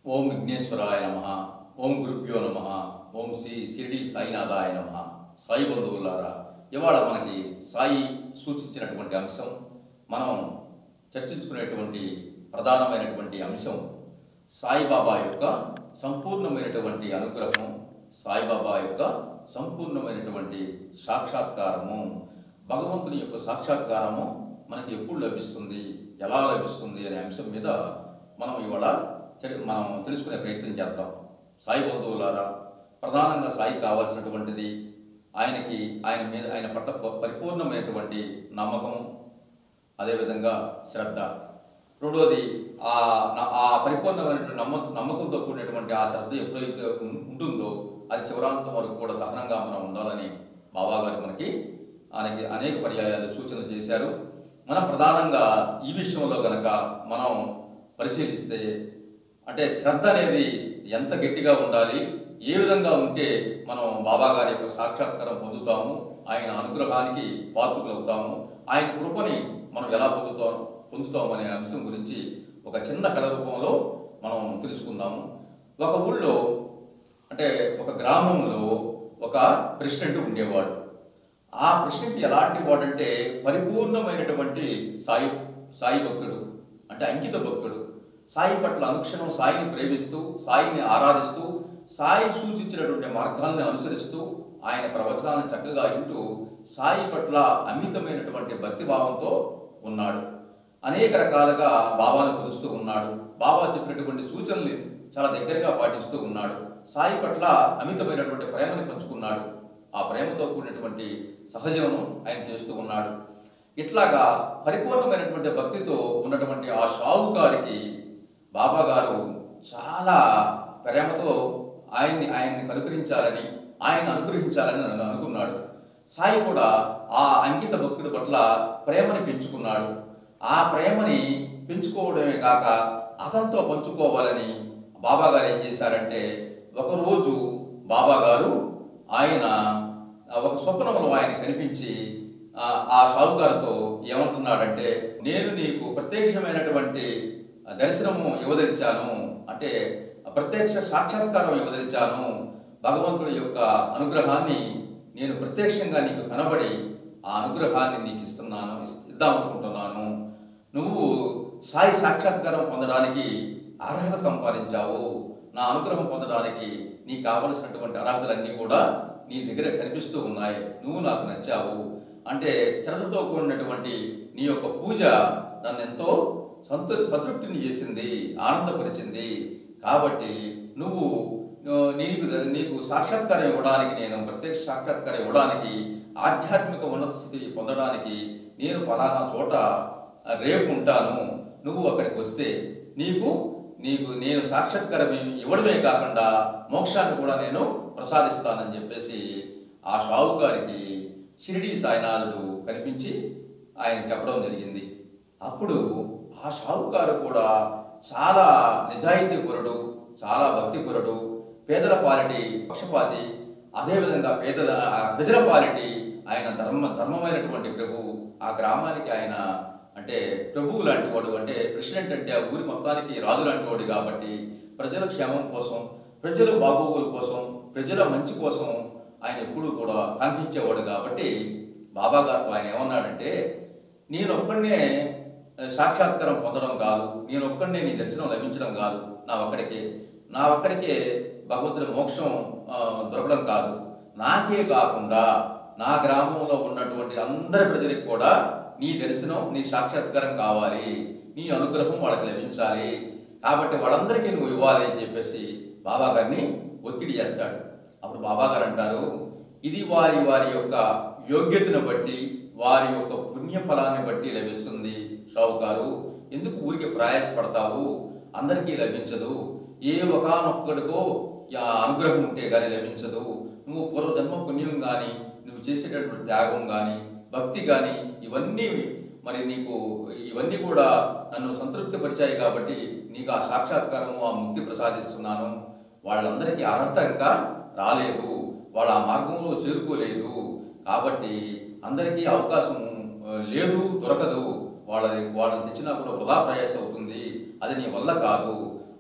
ఓం విఘ్నేశ్వరాయ నమః. ఓం గురుభ్యో నమః. ఓం శ్రీ షిరిడి సాయినాథాయ నమః. సాయి బంధువులారా, ఇవాళ మనకి సాయి సూచించినటువంటి అంశం, మనం చర్చించుకునేటువంటి ప్రధానమైనటువంటి అంశం సాయిబాబా యొక్క సంపూర్ణమైనటువంటి అనుగ్రహం, సాయిబాబా యొక్క సంపూర్ణమైనటువంటి సాక్షాత్కారము, భగవంతుని యొక్క సాక్షాత్కారము మనకి ఎప్పుడు లభిస్తుంది, ఎలా లభిస్తుంది అనే అంశం మీద మనం ఇవాళ తెలుసుకునే ప్రయత్నం చేద్దాం. సాయి బంధువులారా, ప్రధానంగా సాయి కావాల్సినటువంటిది ఆయన పట్ల పరిపూర్ణమైనటువంటి నమ్మకము, అదేవిధంగా శ్రద్ధ. రెండోది ఆ పరిపూర్ణమైనటువంటి నమ్మకంతో కూడినటువంటి ఆ శ్రద్ధ ఎప్పుడైతే ఉంటుందో అది చివరాంతం వరకు కూడా సహనంగా మనం ఉండాలని బాబాగారు మనకి అనేక పర్యాయాలు సూచనలు చేశారు. మనం ప్రధానంగా ఈ విషయంలో గనక మనం పరిశీలిస్తే, అంటే శ్రద్ధ అనేది ఎంత గట్టిగా ఉండాలి, ఏ విధంగా ఉంటే మనం బాబాగారి యొక్క సాక్షాత్కారం పొందుతాము, ఆయన అనుగ్రహానికి పాత్రులవుతాము, ఆయన కృపని మనం ఎలా పొందుతాము అనే అంశం గురించి ఒక చిన్న కథ రూపంలో మనం తెలుసుకుందాము. ఒక ఊళ్ళో, అంటే ఒక గ్రామంలో ఒక ప్రెసిడెంట్ ఉండేవాడు. ఆ ప్రెసిడెంట్ ఎలాంటి వాడంటే పరిపూర్ణమైనటువంటి సాయి భక్తుడు, అంటే అంకిత భక్తుడు. సాయి పట్ల అనుక్షణం సాయిని ప్రేమిస్తూ, సాయిని ఆరాధిస్తూ, సాయి సూచించినటువంటి మార్గాలను అనుసరిస్తూ, ఆయన ప్రవచనాలను చక్కగా వింటూ సాయి పట్ల అమితమైనటువంటి భక్తిభావంతో ఉన్నాడు. అనేక రకాలుగా బాబాను కొలుస్తూ ఉన్నాడు. బాబా చెప్పినటువంటి సూచనలు చాలా దగ్గరగా పాటిస్తూ ఉన్నాడు. సాయి పట్ల అమితమైనటువంటి ప్రేమని పంచుకున్నాడు. ఆ ప్రేమతో కూడినటువంటి సహజీవనం ఆయన చేస్తూ ఉన్నాడు. ఇట్లాగా పరిపూర్ణమైనటువంటి భక్తితో ఉన్నటువంటి ఆ షావుకారికి బాబా గారు చాలా ప్రేమతో ఆయన్ని కనుకరించాలని, ఆయన అనుగ్రహించాలని అనుకున్నాడు. సాయి కూడా ఆ అంకిత భక్తుడి పట్ల ప్రేమని పెంచుకున్నాడు. ఆ ప్రేమని పెంచుకోవడమే కాక అతనితో పంచుకోవాలని బాబా గారు ఏం చేశారంటే, ఒకరోజు బాబా గారు ఒక స్వప్నంలో ఆయన కనిపించి ఆ షావుకారుతో ఏమంటున్నాడంటే, నేను నీకు ప్రత్యక్షమైనటువంటి దర్శనము ఇవ్వదలిచాను, అంటే ప్రత్యక్ష సాక్షాత్కారం ఇవ్వదలిచాను. భగవంతుడి యొక్క అనుగ్రహాన్ని నేను ప్రత్యక్షంగా నీకు కనబడి ఆ అనుగ్రహాన్ని నీకు ఇద్దామనుకుంటున్నాను. నువ్వు సాయి సాక్షాత్కారం పొందడానికి అర్హత సంపాదించావు. నా అనుగ్రహం పొందడానికి నీకు కావలసినటువంటి అర్హతలన్నీ కూడా నీ దగ్గర కనిపిస్తూ ఉన్నాయి. నువ్వు నాకు నచ్చావు. అంటే శ్రద్ధతో కూడినటువంటి నీ యొక్క పూజ నన్ను ఎంతో సంతృప్తిని చేసింది, ఆనందపరిచింది. కాబట్టి నీకు సాక్షాత్కారం ఇవ్వడానికి, నేను ప్రత్యక్ష సాక్షాత్కారం ఇవ్వడానికి, ఆధ్యాత్మిక ఉన్నత స్థితి పొందడానికి నేను ఫలానా చోట రేపు ఉంటాను. నువ్వు అక్కడికి వస్తే నేను సాక్షాత్కారం ఇవ్వడమే కాకుండా మోక్షాన్ని కూడా నేను ప్రసాదిస్తానని చెప్పేసి ఆ షావుకారికి షిరిడి సాయినాథుడు కనిపించి ఆయన చెప్పడం జరిగింది. అప్పుడు ఆ షావుకారు కూడా చాలా నిజాయితీపరుడు, చాలా భక్తిపరుడు, పేదల పాలిటి పక్షపాతి, అదేవిధంగా ప్రజల పాలిటి ఆయన ధర్మమైనటువంటి ప్రభు. ఆ గ్రామానికి ఆయన అంటే ప్రభువు లాంటి వాడు, అంటే ప్రెసిడెంట్ అంటే ఆ ఊరి మొత్తానికి రాజు లాంటి వాడు. కాబట్టి ప్రజల క్షేమం కోసం, ప్రజల బాగోగుల కోసం, ప్రజల మంచి కోసం ఆయన ఎప్పుడూ కూడా కాంక్షించేవాడు. కాబట్టి బాబా గారితో ఆయన ఏమన్నాడంటే, నేను ఒక్కడనే సాక్షాత్కారం పొందడం కాదు, నేను ఒక్కడనే నీ దర్శనం లభించడం కాదు, నా ఒక్కడికే భగవంతుడి మోక్షం దొరకడం కాదు, నాకే కాకుండా నా గ్రామంలో ఉన్నటువంటి అందరి ప్రజలకు కూడా నీ దర్శనం, నీ సాక్షాత్కారం కావాలి, నీ అనుగ్రహం వాళ్ళకి లభించాలి. కాబట్టి వాళ్ళందరికీ నువ్వు ఇవ్వాలి అని చెప్పేసి బాబా గారిని ఒత్తిడి చేస్తాడు. అప్పుడు బాబా గారు అంటారు, ఇది వారి యొక్క యోగ్యతను బట్టి, వారి యొక్క పుణ్యఫలాన్ని బట్టి లభిస్తుంది. షావుకారు, ఎందుకు ఊరికి ప్రయాసపడతావు? అందరికీ లభించదు. ఏ ఒకానొక్కడికో అనుగ్రహం ఉంటే గానీ లభించదు. నువ్వు పూర్వజన్మ పుణ్యం కానీ, నువ్వు చేసేటటువంటి త్యాగం కానీ, భక్తి కానీ, ఇవన్నీ కూడా నన్ను సంతృప్తిపరిచాయి. కాబట్టి నీకు ఆ సాక్షాత్కారము, ఆ ముక్తి ప్రసాదిస్తున్నాను. వాళ్ళందరికీ అర్హత ఇంకా రాలేదు, వాళ్ళ ఆ మార్గంలో చేరుకోలేదు. కాబట్టి అందరికీ అవకాశం లేదు, దొరకదు. వాళ్ళని తెచ్చినా కూడా వృధా ప్రయాస అవుతుంది. అది నీ వల్ల కాదు.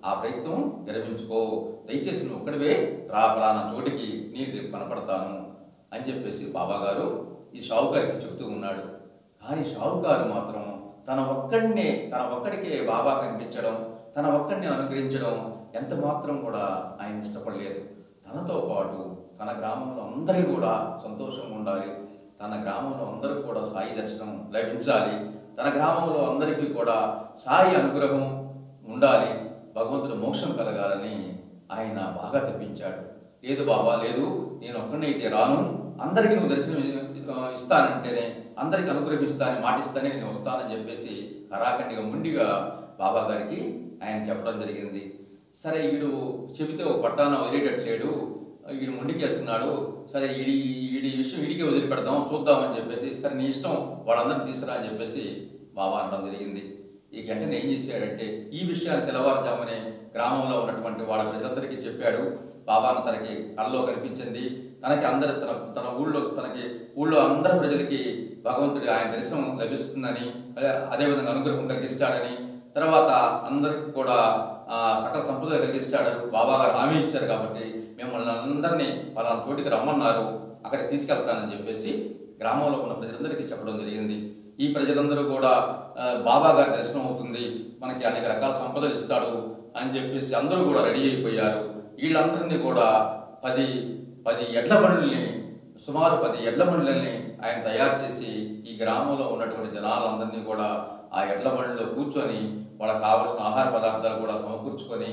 ఆ ప్రయత్నం విరమించుకో, దయచేసి నువ్వు ఒక్కడివే రా పలానా చోటికి, నీకు రేపు కనపడతాను అని చెప్పేసి బాబాగారు ఈ షావుకారికి చెప్తూ ఉన్నాడు. కానీ షావుకారు మాత్రం తన ఒక్కడికే బాబా కనిపించడం, తన ఒక్కడిని అనుగ్రహించడం ఎంత మాత్రం కూడా ఆయన ఇష్టపడలేదు. తనతో పాటు తన గ్రామంలో అందరూ కూడా సంతోషంగా ఉండాలి, తన గ్రామంలో అందరూ కూడా సాయి దర్శనం లభించాలి, తన గ్రామంలో అందరికీ కూడా సాయి అనుగ్రహం ఉండాలి, భగవంతుడు మోక్షం కలగాలని ఆయన బాగా తెప్పించాడు. లేదు బాబా, లేదు, నేను ఒక్కడినైతే రాను, అందరికీ నువ్వు దర్శనం ఇస్తానంటేనే, అందరికీ అనుగ్రహిస్తానని మాటిస్తానే నేను వస్తానని చెప్పేసి కరాఖండిగా ముండిగా బాబా గారికి ఆయన చెప్పడం జరిగింది. సరే, ఈడు చెబితే ఒక పట్టాన వదిలేటట్లేడు, ఈడు ముండికేస్తున్నాడు, సరే ఈడి విషయం ఈడికే వదిలిపెడదాం, చూద్దామని చెప్పేసి, సరే నీ ఇష్టం, వాళ్ళందరినీ తీసుకురా అని చెప్పేసి బాబా అనడం జరిగింది. ఈ వెంటనే ఏం చేశాడంటే, ఈ విషయాన్ని తెల్లవారుజామునే గ్రామంలో ఉన్నటువంటి వాళ్ళ ప్రజలందరికీ చెప్పాడు. బాబాను తనకి కళ్ళలో కనిపించింది, తనకి అందరి తన ఊళ్ళో అందరి ప్రజలకి భగవంతుడి ఆయన దర్శనం లభిస్తుందని, అదేవిధంగా అనుగ్రహం కలిగిస్తాడని, తర్వాత అందరికి కూడా సకల సంపదలు కలిగిస్తాడు బాబాగారు హామీ ఇచ్చారు. కాబట్టి మిమ్మల్ని అందరినీ పలానా చోటికి రమ్మన్నారు, అక్కడికి తీసుకెళ్తానని చెప్పేసి గ్రామంలో ఉన్న ప్రజలందరికీ చెప్పడం జరిగింది. ఈ ప్రజలందరూ కూడా బాబా గారి దర్శనం అవుతుంది, మనకి అనేక రకాల సంపదలు ఇస్తాడు అని చెప్పేసి అందరూ కూడా రెడీ అయిపోయారు. వీళ్ళందరినీ కూడా 10 ఎడ్ల బండ్లని, సుమారు 10 ఎడ్ల బండ్లని ఆయన తయారు చేసి ఈ గ్రామంలో ఉన్నటువంటి జనాలందరినీ కూడా ఆ ఎడ్ల బండ్లో కూర్చొని వాళ్ళకి కావలసిన ఆహార పదార్థాలు కూడా సమకూర్చుకొని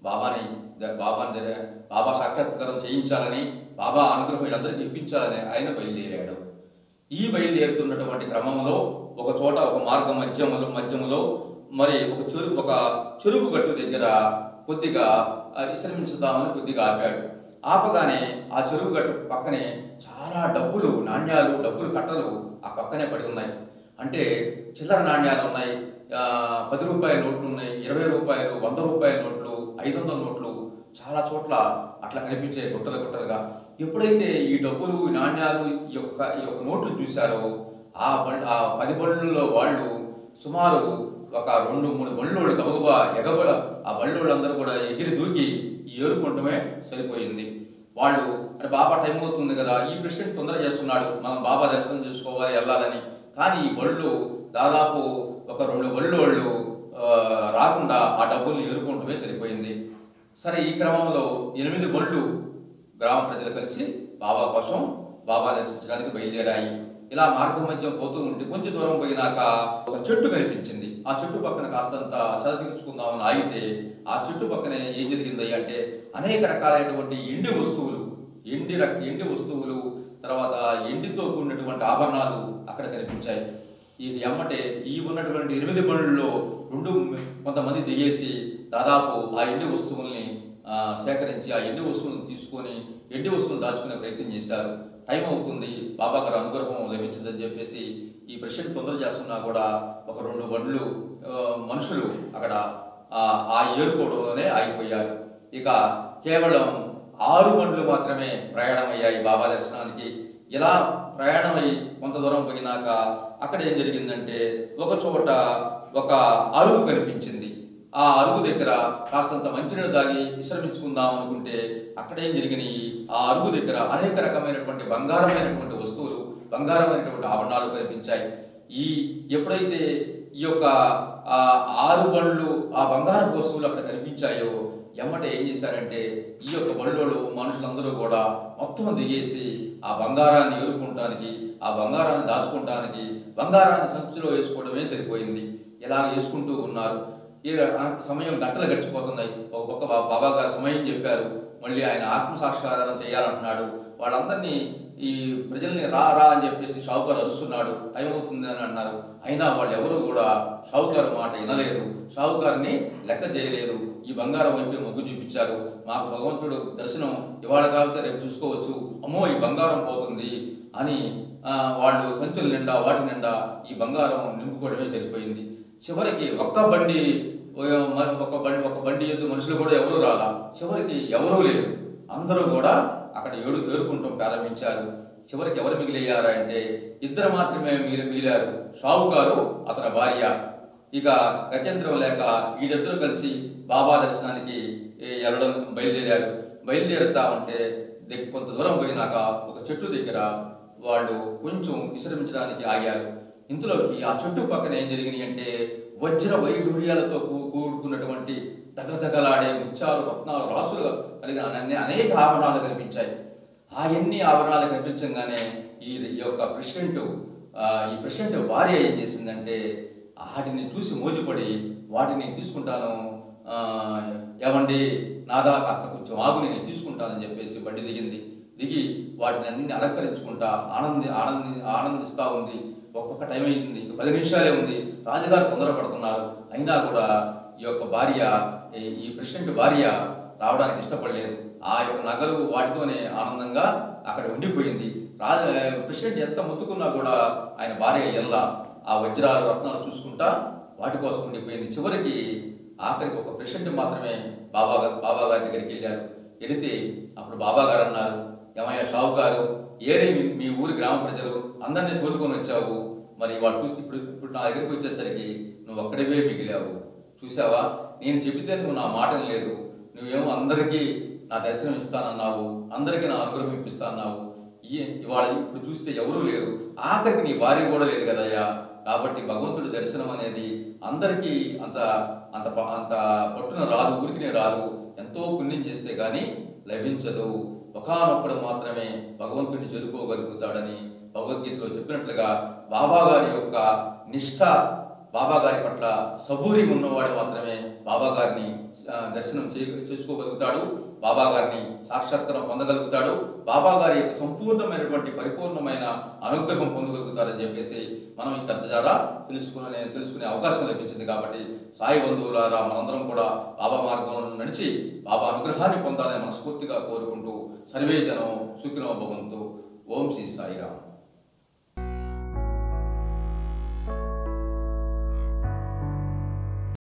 బాబా సాక్షాత్కారం చేయించాలని, బాబా అనుగ్రహం వీళ్ళందరికీ ఇప్పించాలని ఆయన బయలుదేరాడు. ఈ బయలుదేరుతున్నటువంటి క్రమంలో ఒక చోట, ఒక మార్గం మధ్యములో మరి ఒక చెరువు గట్టు దగ్గర కొద్దిగా విశ్రమించుదామని కొద్దిగా ఆపాడు. ఆపగానే ఆ చెరువు గట్టు పక్కనే చాలా డబ్బులు కట్టలు ఆ పక్కనే పడి ఉన్నాయి. అంటే చిల్లర నాణ్యాలు ఉన్నాయి, 10 రూపాయల నోట్లు ఉన్నాయి, 20 రూపాయలు, 100 రూపాయల నోట్లు, 500 నోట్లు చాలా చోట్ల అట్లా కనిపించాయి గుట్టలుగా. ఎప్పుడైతే ఈ డబ్బులు, ఈ నాణ్యాలు, ఈ యొక్క నోట్లు చూశారో ఆ 10 బళ్ళల్లో వాళ్ళు సుమారు ఒక 2-3 బళ్ళోళ్ళు గబగబా ఎగబడ ఆ బళ్ళోళ్ళందరూ కూడా ఎగిరి దూకి ఏరుకుంటమే సరిపోయింది. వాళ్ళు అంటే బాబా టైం అవుతుంది కదా, ఈ ప్రెసిడెంట్ తొందర చేస్తున్నాడు, మనం బాబా దర్శనం చేసుకోవాలి, వెళ్ళాలని. కానీ ఈ బళ్ళు దాదాపు ఒక 2 బళ్ళోళ్ళు రాకుండా ఆ డబ్బుల్ని ఏరుకుంటమే సరిపోయింది. సరే, ఈ క్రమంలో 8 బళ్ళు గ్రామ ప్రజలు కలిసి బాబా దర్శించడానికి బయలుదేరాయి. ఇలా మార్గం మధ్య పోతూ ఉంటే కొంచెం దూరం పోయినాక ఒక చెట్టు కనిపించింది. ఆ చెట్టు పక్కన కాస్తంత సద తీర్చుకుందామని ఆగితే ఆ చెట్టు పక్కనే ఏం జరిగింది అంటే అనేక రకాలైనటువంటి ఎండి వస్తువులు, తర్వాత ఎండితో కూడినటువంటి ఆభరణాలు అక్కడ కనిపించాయి. ఇది ఎమ్మటే ఈ ఉన్నటువంటి 8 బండ్లలో కొంతమంది దిగేసి దాదాపు ఆ ఎండి వస్తువుల్ని సేకరించి ఆ ఎండి వస్తువులను తీసుకొని ఎండి వస్తువులు దాచుకునే ప్రయత్నం చేశారు. టైం అవుతుంది, బాబా గారు అనుగ్రహం లభించిందని చెప్పేసి ఈ ప్రెసిడెంట్ తొందర చేస్తున్నా కూడా ఒక 2 బండ్లు మనుషులు అక్కడ ఆ ఏరుకోవడంలోనే ఆగిపోయారు. ఇక కేవలం 6 బండ్లు మాత్రమే ప్రయాణమయ్యాయి బాబా దర్శనానికి. ఇలా ప్రయాణమై కొంత దూరం పోయినాక అక్కడ ఏం జరిగిందంటే ఒక చోట ఒక అరుగు కనిపించింది. ఆ అరుగు దగ్గర కాస్తంత మంచినీళ్ళు తాగి విశ్రమించుకుందాం అనుకుంటే అక్కడ ఏం జరిగినాయి, ఆ అరుగు దగ్గర అనేక రకమైనటువంటి బంగారమైనటువంటి వస్తువులు, బంగారమైనటువంటి ఆభరణాలు కనిపించాయి. ఎప్పుడైతే ఈ యొక్క 6 బండ్లు ఆ బంగారపు వస్తువులు అక్కడ కనిపించాయో ఎమ్మటే ఏం చేశారంటే ఈ యొక్క బళ్ళోళ్ళు మనుషులందరూ కూడా మొత్తం దిగేసి ఆ బంగారాన్ని ఏరుకుంటానికి, ఆ బంగారాన్ని దాచుకుంటానికి బంగారాన్ని సంచిలో వేసుకోవడమే సరిపోయింది. ఇలా వేసుకుంటూ ఉన్నారు. సమయం గంటలు గడిచిపోతున్నాయి. ఒక పక్క బాబా గారు సమయం చెప్పారు, మళ్ళీ ఆయన ఆత్మసాక్షాత్కారం చేయాలంటున్నాడు. వాళ్ళందరినీ ఈ ప్రజల్ని రా అని చెప్పేసి షావుకారు అరుస్తున్నాడు, టైం అవుతుంది అని అన్నారు. అయినా వాళ్ళు ఎవరు కూడా షావుకారు మాట వినలేదు, షావుకారుని లెక్క చేయలేదు. ఈ బంగారం వైపు మొగ్గు చూపించారు. మాకు భగవంతుడు దర్శనం ఇవాళ కాబట్టి రేపు చూసుకోవచ్చు, అమ్మో ఈ బంగారం పోతుంది అని వాళ్ళు సంచుల నిండా వాటి నిండా ఈ బంగారం నింపుకోవడమే సరిపోయింది. చివరికి ఒక బండి ఎద్దు మనుషులు కూడా ఎవరూ రాలా. చివరికి ఎవరూ లేరు, అందరూ కూడా అక్కడ ఏరుకుంటాం ప్రారంభించారు. చివరికి ఎవరు మిగిలయ్యారంటే 2 మాత్రమే మిగిలారు, షావుకారు అతని భార్య. ఇక గత్యంతరం లేక వీళ్ళిద్దరూ కలిసి బాబా దర్శనానికి వెళ్ళడం బయలుదేరారు. బయలుదేరుతా ఉంటే కొంత దూరం పోయినాక ఒక చెట్టు దగ్గర వాళ్ళు కొంచెం విశ్రమించడానికి ఆగారు. ఇంతలోకి ఆ చెట్టు పక్కన ఏం జరిగినాయి అంటే వజ్ర వైఢూర్యాలతో కూడుకున్నటువంటి దగదగలాడే ముత్యాలు, రత్నాలు, రాసులు కలిగిన అనేక ఆభరణాలు కనిపించాయి. అవన్నీ ఆభరణాలు కనిపించగానే ఈ యొక్క ప్రెసిడెంట్ భార్య ఏం చేసిందంటే వాటిని చూసి మోజుపడి వాటిని తీసుకుంటాను, ఏమండి నాదా కాస్త కొంచెం ఆగు నేను తీసుకుంటానని చెప్పేసి బండి దిగి వాటిని అన్ని అలంకరించుకుంటా ఆనందిస్తూ ఉంది. ఒక్కొక్క టైం అయింది, ఇంక 10 నిమిషాలే ఉంది, రాజుగారు తొందరపడుతున్నారు. అయినా కూడా ఈ యొక్క ఈ ప్రెసిడెంట్ భార్య రావడానికి ఇష్టపడలేదు. ఆ యొక్క నగలు వాటితోనే ఆనందంగా అక్కడ ఉండిపోయింది. ప్రెసిడెంట్ ఎంత ముత్తుకున్నా కూడా ఆయన భార్య ఆ వజ్రాలు, రత్నాలు చూసుకుంటా వాటి కోసం ఉండిపోయింది. చివరికి ఆఖరికి ఒక ప్రెసిడెంట్ మాత్రమే బాబా గారి దగ్గరికి వెళితే అప్పుడు బాబా గారు అన్నారు, ఏమయ్యా షావుకారు, మీ ఊరి గ్రామ ప్రజలు అందరినీ తోలుకొని వచ్చావు, మరి వాళ్ళు చూసి ఇప్పుడు నా దగ్గరికి వచ్చేసరికి నువ్వు ఒక్కడివే మిగిలావు. చూసావా, నేను చెబితే నువ్వు నా మాటలు లేదు, నువ్వేమో అందరికీ నా దర్శనం ఇస్తానన్నావు, అందరికీ నా అనుగ్రహం ఇప్పిస్తానన్నావు. ఇవాళ ఇప్పుడు చూస్తే ఎవరూ లేరు, ఆఖరికి నీ భార్య కూడా లేదు కదయ్యా. కాబట్టి భగవంతుడి దర్శనం అనేది అందరికీ అంత అంత అంత పట్టున రాదు, ఊరికినే రాదు, ఎంతో పుణ్యం చేస్తే కానీ లభించదు. ఒకానొప్పుడు మాత్రమే భగవంతుడిని చేరుకోగలుగుతాడని భగవద్గీతలో చెప్పినట్లుగా బాబా గారి యొక్క నిష్ఠ, బాబా గారి పట్ల సబూరి ఉన్నవాడు మాత్రమే బాబా గారిని దర్శనం చేసుకోగలుగుతాడు, బాబా గారిని సాక్షాత్కారం పొందగలుగుతాడు, బాబా గారి యొక్క సంపూర్ణమైనటువంటి పరిపూర్ణమైన అనుగ్రహం పొందగలుగుతారని చెప్పేసి మనం ఈ కథ ద్వారా తెలుసుకునే అవకాశం లభించింది. కాబట్టి సాయి బంధువులారా, మనందరం కూడా బాబా మార్గంలో నడిచి బాబా అనుగ్రహాన్ని పొందాలని మనస్ఫూర్తిగా కోరుకుంటూ సర్వే జనం సుఖినో భవంతు. ఓం శ్రీ సాయిరామ్.